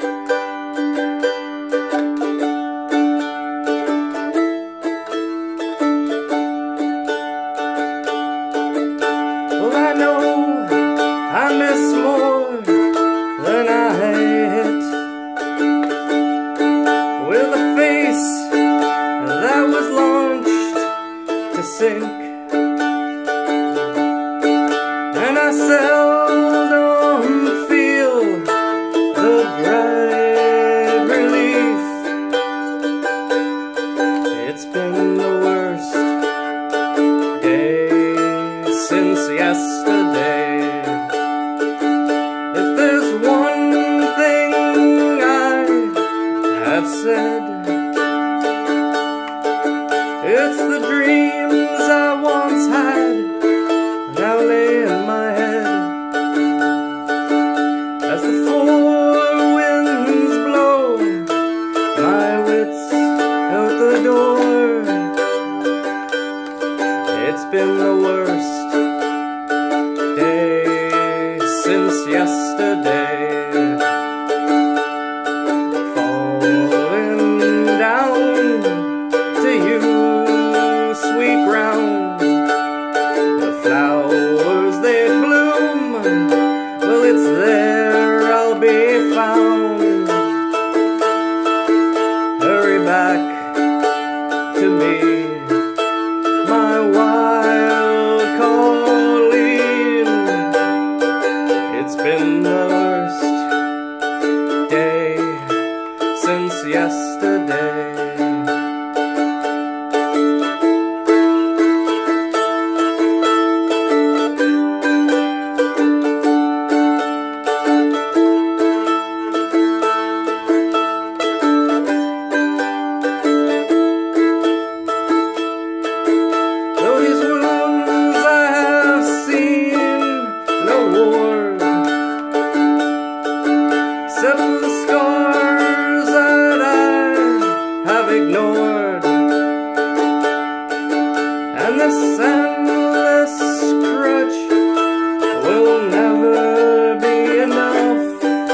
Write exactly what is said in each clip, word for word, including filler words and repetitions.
Well, I know I miss more than I hate, with a face that was launched to sink, and I seldom feel the bright relief. It's been the worst day since yesterday. If there's one thing I have said, it's the dreams I once had now lay in my head. As the four winds blow my wits out the door, it's been the worst day since yesterday. Falling down to you, sweet ground. The flowers they bloom, well, it's there I'll be found. Hurry back to me, my wild Cillian. It's been the worst day since yesterday. Though these wounds I have seen no war, except for the scars that I have ignored, and this endless crutch will never be enough.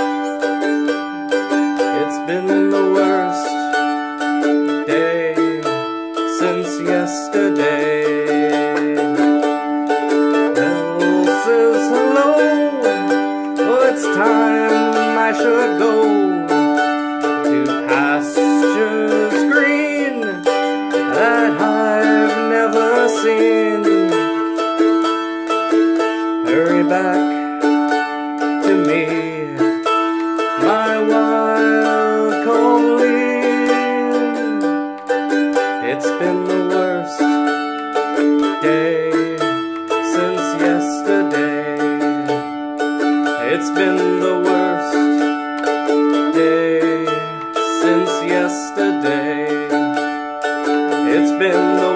It's been the worst day since yesterday. Bell says hello, oh, it's time I should go to pastures green that I've never seen. Hurry back to me, my wild Cillian. It's been the worst day since yesterday. It's been the worst day since yesterday. It's been the